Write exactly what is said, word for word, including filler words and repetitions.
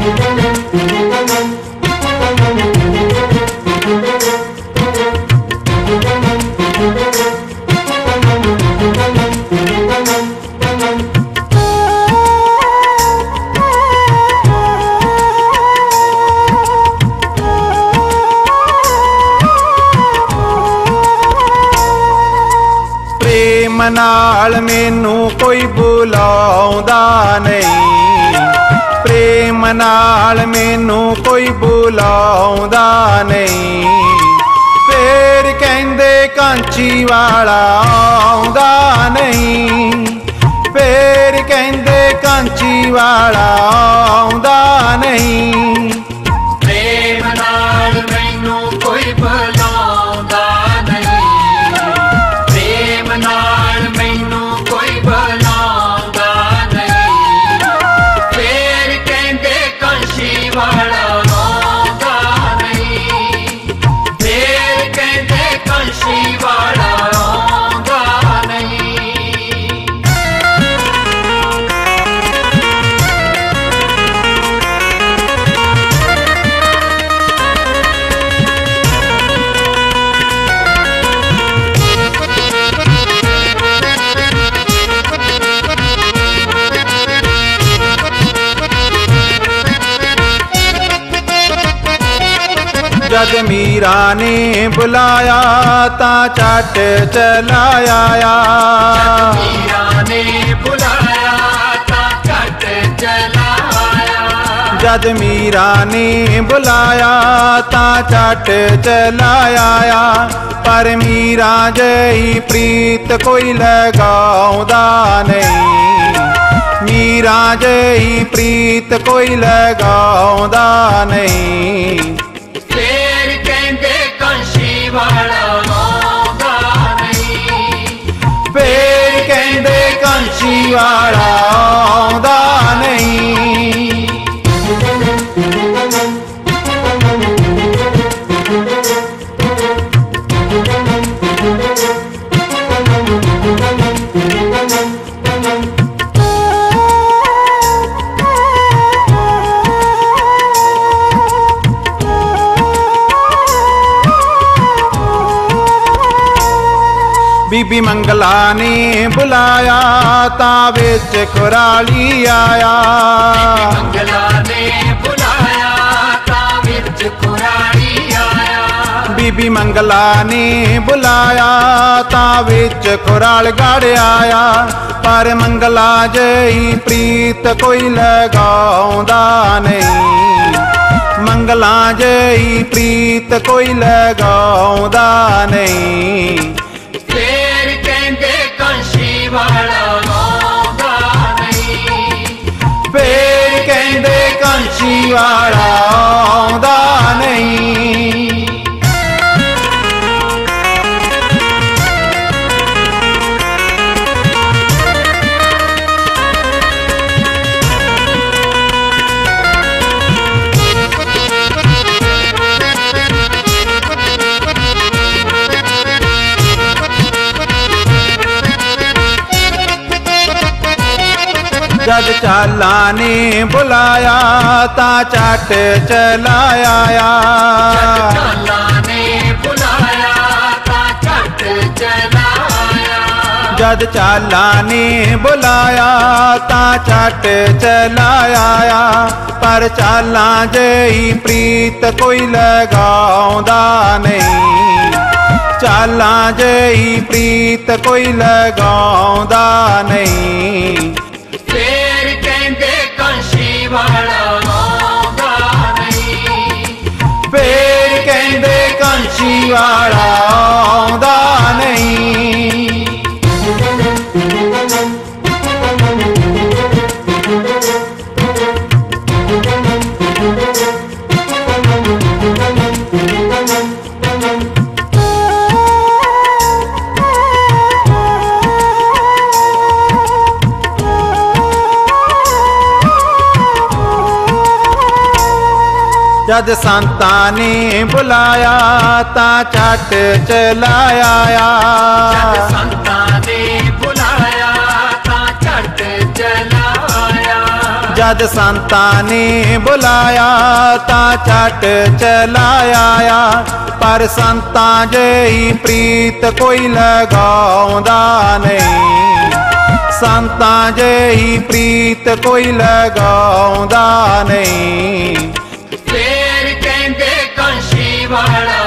प्रेम नाल मैनू कोई बुलाउंदा नहीं, प्रेम नाल मैनू कोई बुलाउंदा नहीं। फेर कहंदे कांची वाला आउंदा नहीं, फेर कहंदे कांची वाला आउंदा नहीं। प्रेम नाल मैनू कोई बुलाउंदा नहीं, प्रेम नाल मैनू कोई बुलाउंदा नहीं। फेर कहंदे कांची वाला आउंदा नहीं, फेर कहंदे कांची वाला आउंदा नहीं। जद मीरा ने बुलाया ता झट चला आया, मीरा ने बुलाया ता झट चला आया। जद मीरा ने बुलाया ता झट चला आया। पर मीरा जही प्रीत कोई लगाउंदा नहीं, मीरा जही प्रीत कोई लगाउंदा नहीं। फेर कहंदे कांची वाला आउंदा नहीं, फेर कहंदे कांची वाला आउंदा नहीं। बीबी मंगला ने बुलाया ता विच कुराली आया, मंगला ने बुलाया ता विच कुराली आया। बीबी मंगला ने बुलाया ता विच कुराल गढ़ आया। पर मंगला जही प्रीत कोई लगाउंदा नहीं, मंगला जही प्रीत कोई लगाउंदा नहीं। फेर कहंदे कांची वाला आउंदा नहीं, फेर कहंदे कांची वाला आउंदा नहीं। जद चाला ने बुलाया ता झट चला आया, चाला ने बुलाया ता झट चला आया। जद चाला ने बुलाया ता झट चला आया। पर चाला जही प्रीत कोई लगाउंदा नहीं, चाला जही प्रीत कोई लगाउंदा नहीं। फेर कहंदे कांची वाला आउंदा नहीं, फेर कहंदे कांची वाला आउंदा नहीं। जद संता ने बुलाया ता झट चला आया, जद संता ने बुलाया ता झट चला आया। जद संतां ने बुलाया तां झट चला आया। पर संतां जही प्रीत कोई लगाउंदा नहीं, संतां जही प्रीत कोई लगाउंदा नहीं। फेर कहंदे कंशी वाला